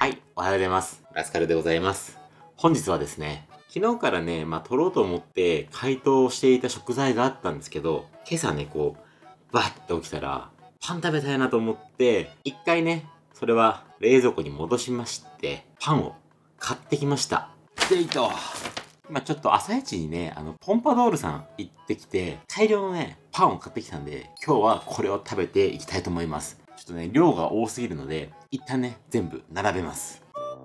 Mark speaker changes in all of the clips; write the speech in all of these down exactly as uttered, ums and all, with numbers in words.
Speaker 1: はい、おはようございます。ラスカルでございます。本日はですね、昨日からね、まあ、撮ろうと思って解凍していた食材があったんですけど、今朝ね、こう、バッと起きたら、パン食べたいなと思って、一回ね、それは冷蔵庫に戻しまして、パンを買ってきました。でいと。今ちょっと朝一にね、あの、ポンパドールさん行ってきて、大量のね、パンを買ってきたんで、今日はこれを食べていきたいと思います。ちょっとね、量が多すぎるので、一旦ね、全部並べます。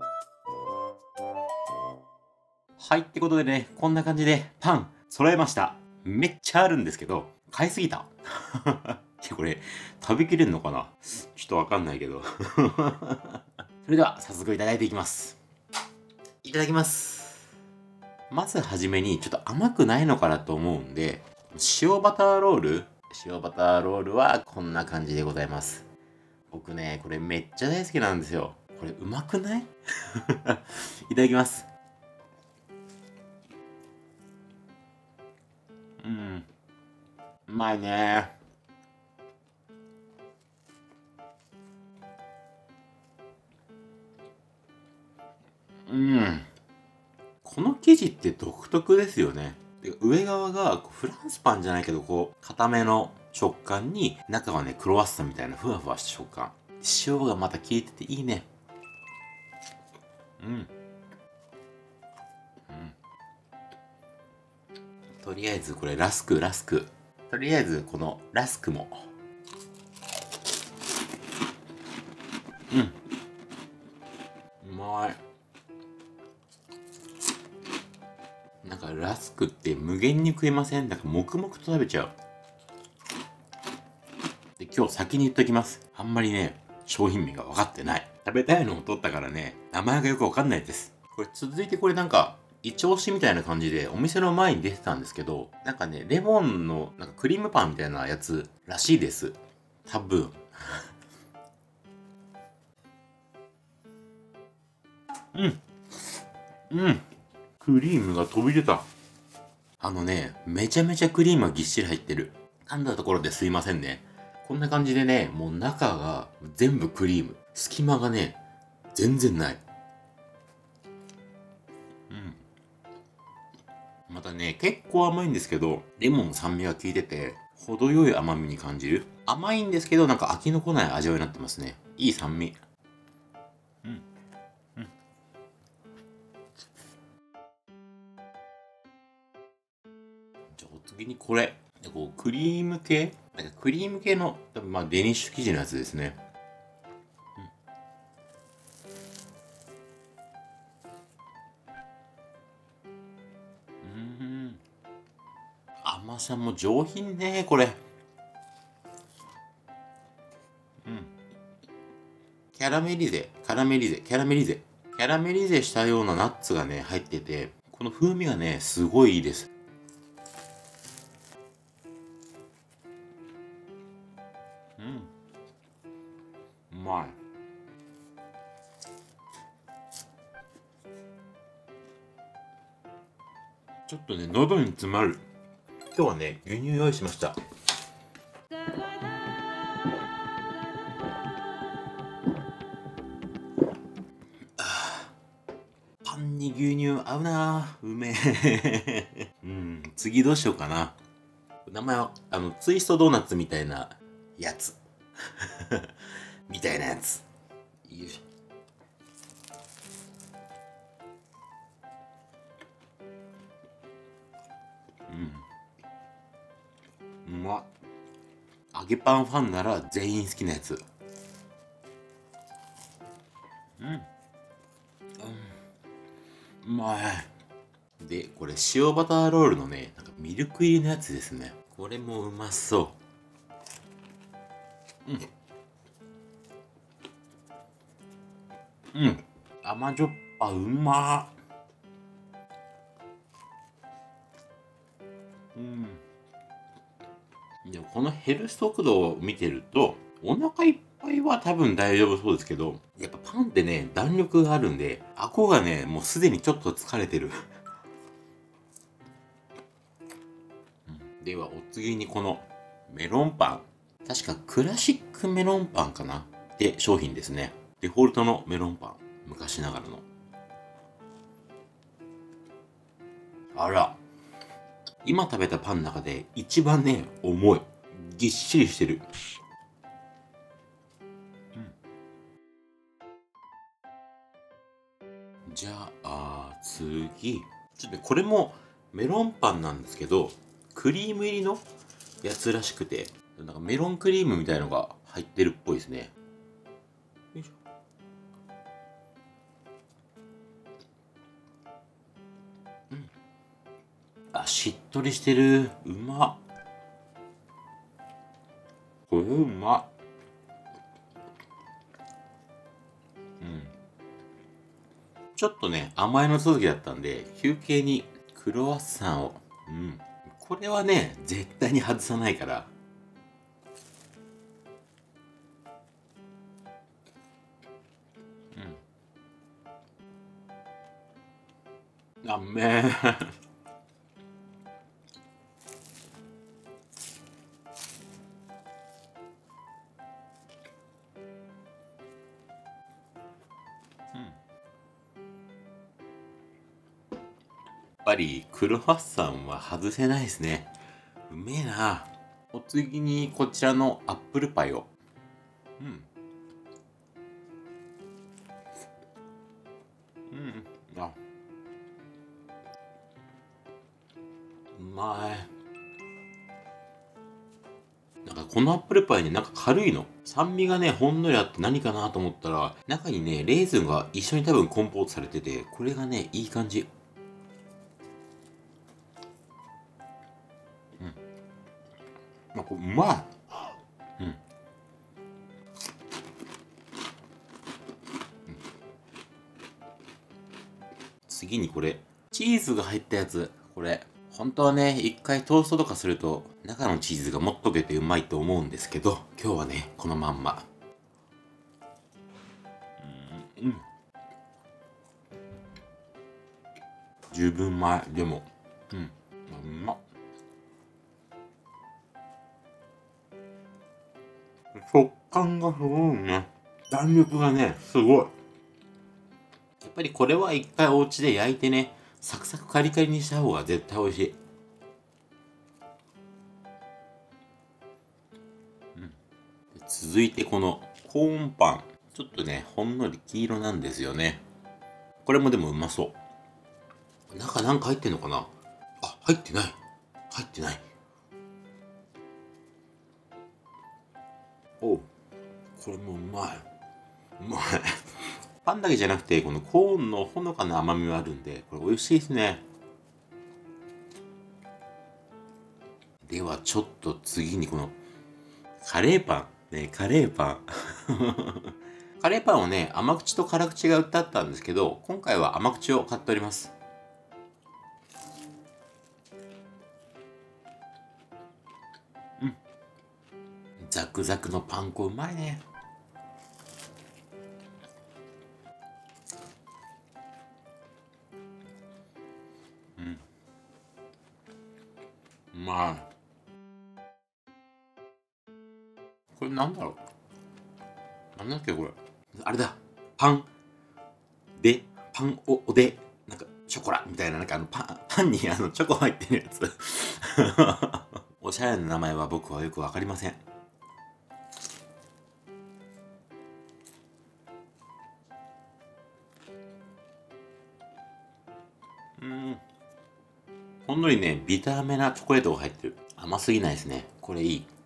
Speaker 1: はい、ってことでね、こんな感じでパン揃えました。めっちゃあるんですけど、買いすぎた。いや、これ、食べきれんのかなちょっとわかんないけど。それでは、早速いただいていきます。いただきます。まずはじめに、ちょっと甘くないのかなと思うんで、塩バターロール塩バターロールはこんな感じでございます。僕ね、これめっちゃ大好きなんですよ。これうまくないいただきます。うん。うまいね。うん。この生地って独特ですよね。上側がフランスパンじゃないけど、こう、固めの食感に、中はね、クロワッサンみたいなふわふわした食感。塩がまた効いてていいね。うん。うん。とりあえず、これラスク、ラスク。とりあえず、このラスクも。うん。うまい。なんかラスクって無限に食えません？なんか黙々と食べちゃう。で、今日先に言っときます。あんまりね、商品名が分かってない。食べたいのを取ったからね、名前がよく分かんないです。これ続いてこれなんか、イチオシみたいな感じでお店の前に出てたんですけど、なんかね、レモンのなんかクリームパンみたいなやつらしいです。多分。うん。うん。クリームが飛び出た。あのね、めちゃめちゃクリームがぎっしり入ってる。噛んだところですいませんね。こんな感じでね、もう中が全部クリーム。隙間がね、全然ない。うん。またね、結構甘いんですけど、レモンの酸味が効いてて、程よい甘みに感じる。甘いんですけど、なんか飽きのこない味わいになってますね。いい酸味。うん。うん。じゃあお次にこれ。こうクリーム系なんかクリーム系の、多分まあデニッシュ生地のやつですね。うん。甘さも上品ね、これ。うん。キャラメリゼ、キャラメリゼ、キャラメリゼ。キャラメリゼしたようなナッツがね、入ってて、この風味がね、すごいいいです。うん。うまい。ちょっとね、喉に詰まる。今日はね、牛乳用意しました。パンに牛乳合うなぁ。うめえ。うん、次どうしようかな。名前は、あの、ツイストドーナツみたいなやつ。みたいなやつ。よいしょ。うん。うまっ。揚げパンファンなら全員好きなやつ。うん。うん。うまい。で、これ塩バターロールのね、なんかミルク入りのやつですね。これもうまそう。うん。うん。甘じょっぱ、うまー。うん。でもこのヘルス速度を見てると、お腹いっぱいは多分大丈夫そうですけど、やっぱパンってね、弾力があるんで、顎がね、もうすでにちょっと疲れてる。うん、では、お次にこのメロンパン。確かクラシックメロンパンかなって商品ですね。デフォルトのメロンパン。 昔ながらの。あら、今食べたパンの中で一番ね、重い。ぎっしりしてる。うん、じゃあ、次。ちょっとこれもメロンパンなんですけど、クリーム入りのやつらしくて、なんかメロンクリームみたいのが入ってるっぽいですね。よいしょ。うん。あ、しっとりしてる。うまっ。これうまっ。うん。ちょっとね、甘いの続きだったんで、休憩にクロワッサンを。うん。これはね、絶対に外さないから。うん。あめえ。うん。やっぱりクロワッサンは外せないですね。うめえな。お次にこちらのアップルパイを。うん。うん。あ、うまい。なんかこのアップルパイね、なんか軽いの。酸味がね、ほんのりあって何かなと思ったら、中にね、レーズンが一緒に多分コンポートされてて、これがね、いい感じ。うん。まあ、これうまい。うん。次にこれ、チーズが入ったやつ。これ、本当はね、一回トーストとかすると、中のチーズがもっと溶けてうまいと思うんですけど、今日はね、このまんま。うん。十分前。でも、うん。うまっ。食感がすごいね。弾力がね、すごい。やっぱりこれは一回お家で焼いてね、サクサクカリカリにした方が絶対美味しい。うん。続いてこのコーンパン。ちょっとね、ほんのり黄色なんですよね。これもでもうまそう。中なんか入ってんのかな。あ、入ってない。入ってない。おう。これもうまい。うまい。パンだけじゃなくて、このコーンのほのかな甘みがあるんで、これ美味しいですね。ではちょっと次にこのカレーパン。ね、カレーパン。カレーパンをね、甘口と辛口が売ってあったんですけど、今回は甘口を買っております。うん。ザクザクのパン粉うまいね。うん。うまい。これなんだろう。なんだっけこれ。あれだ。パンで、パンお、おで、なんか、ショコラみたいな、なんかあのパン、パンにあのチョコ入ってるやつ。おしゃれな名前は僕はよくわかりません。うん。ほんのりね、ビターめなチョコレートが入ってる。甘すぎないですね。これいい。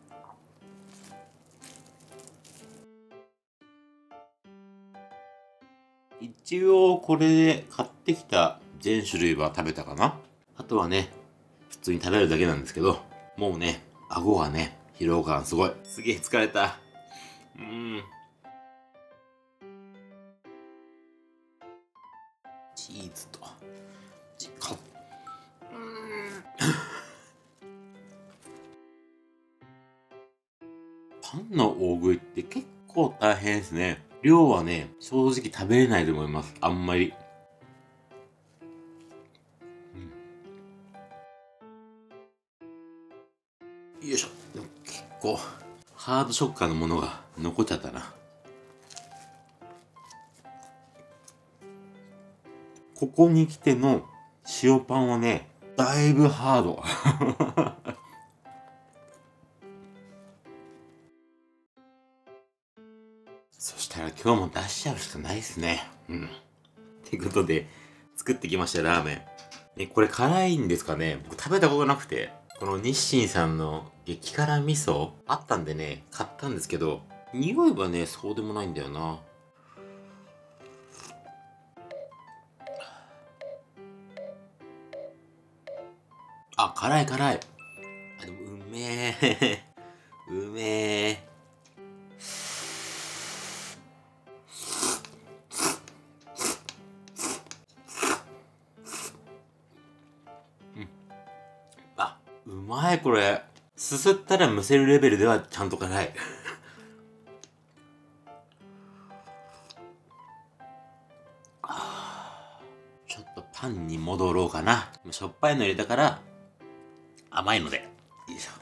Speaker 1: 一応これで買ってきた全種類は食べたかな。あとはね、普通に食べるだけなんですけど、もうね、顎がね、疲労感すごい。すげえ疲れた。うーん。チーズと、チカパンの大食いって結構大変ですね。量はね、正直食べれないと思います。あんまり。うん、よいしょ。でも結構、ハード食感のものが残っちゃったな。 ここに来ての塩パンはね、だいぶハード。そしたら今日も出しちゃうしかないですね。うん。ってことで、作ってきましたラーメン。え、これ辛いんですかね？僕食べたことなくて。この日清さんの激辛味噌あったんでね、買ったんですけど、匂いはね、そうでもないんだよな。あ、辛い辛い。あ、でもうめえ。うめえ。うん。あ、うまいこれ。すすったらむせるレベルではちゃんと辛い。ちょっとパンに戻ろうかな。しょっぱいの入れたから甘いので。よいしょ。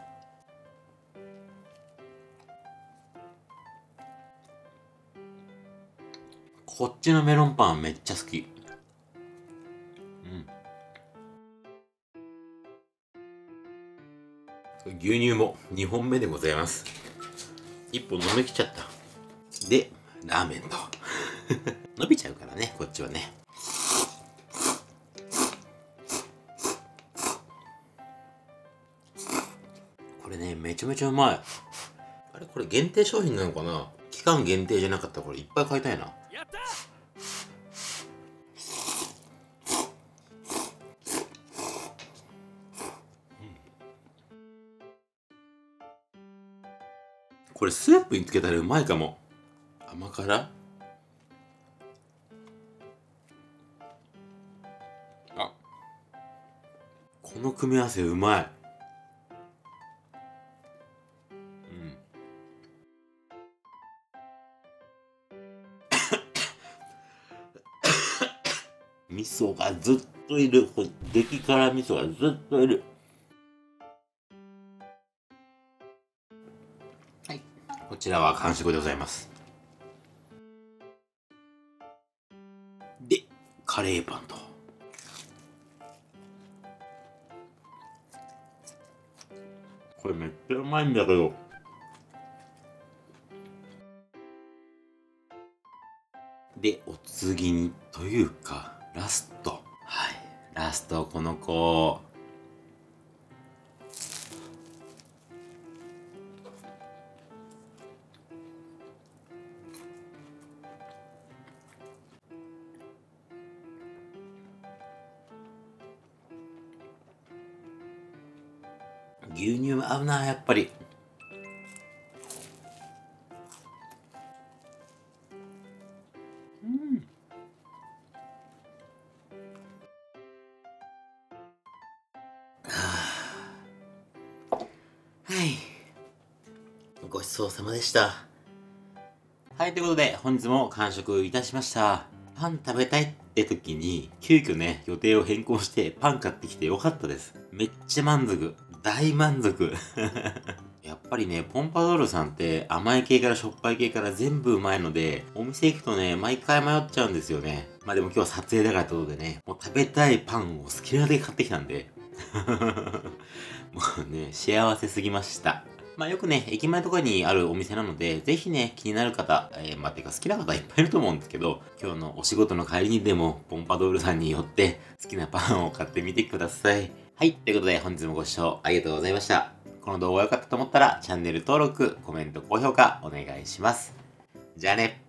Speaker 1: こっちのメロンパンめっちゃ好き。うん。牛乳もにほんめでございます。いっぽん飲みきっちゃった。で、ラーメンと。伸びちゃうからね、こっちはね。これね、めちゃめちゃうまい。あれこれ限定商品なのかな？期間限定じゃなかったらこれいっぱい買いたいな。やった！これスープにつけたらうまいかも。甘辛？あ、この組み合わせうまい。味噌がずっといる。激辛味噌がずっといる。はい。こちらは完食でございます。で、カレーパンと。これめっちゃうまいんだけど。で、お次にというか、ラスト。はい。ラスト、この子。牛乳合うな、やっぱり。うん。はい。ごちそうさまでした。はい、ということで、本日も完食いたしました。パン食べたいって時に、急遽ね、予定を変更してパン買ってきてよかったです。めっちゃ満足。大満足。やっぱりね、ポンパドールさんって甘い系からしょっぱい系から全部うまいので、お店行くとね、毎回迷っちゃうんですよね。まあでも今日は撮影だからってことでね、もう食べたいパンを好きなだけ買ってきたんで。もうね、幸せすぎました。まあよくね、駅前とかにあるお店なので、ぜひね、気になる方、えー、まあてか好きな方いっぱいいると思うんですけど、今日のお仕事の帰りにでも、ポンパドールさんによって好きなパンを買ってみてください。はい、ということで本日もご視聴ありがとうございました。この動画が良かったと思ったら、チャンネル登録、コメント、高評価お願いします。じゃあね。